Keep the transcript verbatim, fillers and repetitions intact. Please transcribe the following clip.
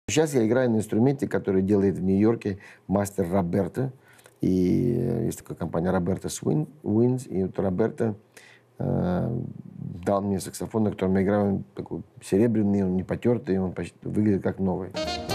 Сейчас я играю на инструменте, который делает в Нью-Йорке мастер Роберто. И есть такая компания Роберто Winds. И вот Роберто э, дал мне саксофон, на котором я играю. Он такой серебряный, он не потертый, он почти выглядит как новый.